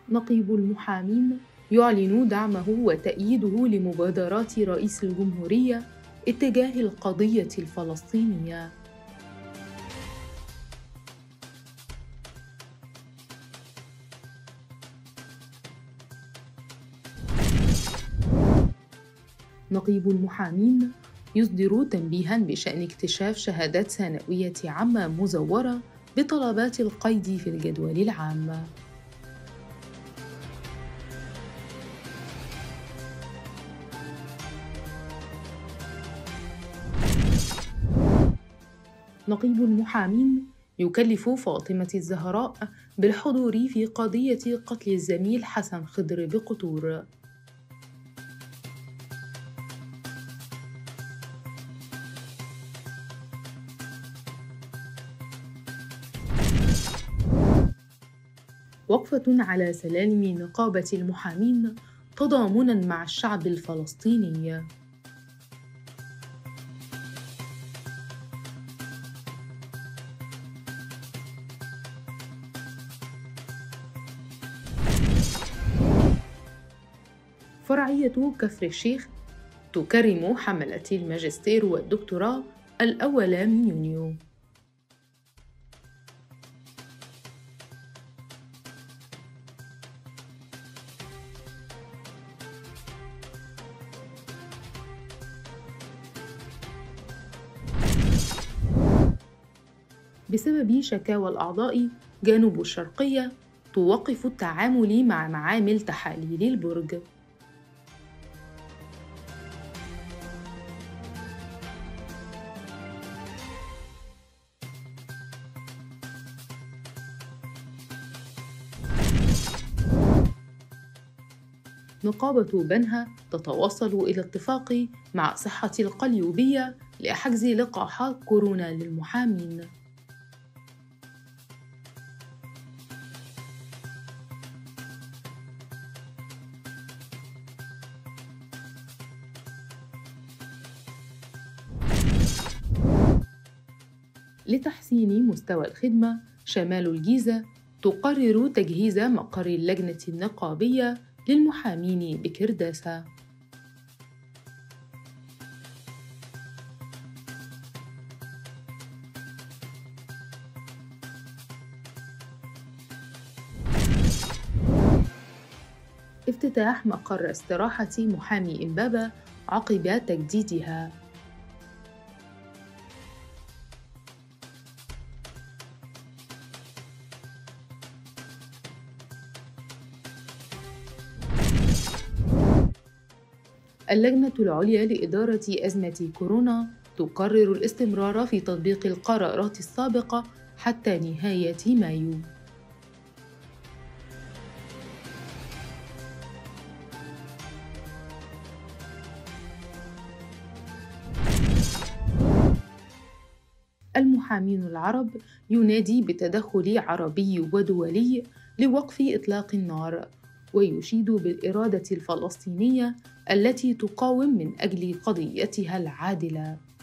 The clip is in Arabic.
نقيب المحامين يعلن دعمه وتأييده لمبادرات رئيس الجمهورية اتجاه القضية الفلسطينية. نقيب المحامين يصدر تنبيهاً بشأن اكتشاف شهادات ثانوية عامة مزورة بطلبات القيد في الجدول العام. نقيب المحامين يكلف فاطمة الزهراء بالحضور في قضية قتل الزميل حسن خضر بقطور. وقفة على سلالم نقابة المحامين تضامناً مع الشعب الفلسطيني. فرعية كفر الشيخ تكرم حملة الماجستير والدكتوراه الأول من يونيو. بسبب شكاوى الأعضاء، جنوب الشرقية توقف التعامل مع معامل تحاليل البرج. نقابة بنها تتوصل إلى اتفاق مع صحة القليوبية لحجز لقاحات كورونا للمحامين. لتحسين مستوى الخدمة، شمال الجيزة تقرر تجهيز مقر اللجنة النقابية للمحامين بكرداسة. افتتاح مقر استراحة محامي إمبابة عقب تجديدها. اللجنة العليا لإدارة أزمة كورونا تقرر الاستمرار في تطبيق القرارات السابقة حتى نهاية مايو. المحامين العرب ينادي بتدخل عربي ودولي لوقف إطلاق النار، ويشيد بالإرادة الفلسطينية التي تقاوم من أجل قضيتها العادلة.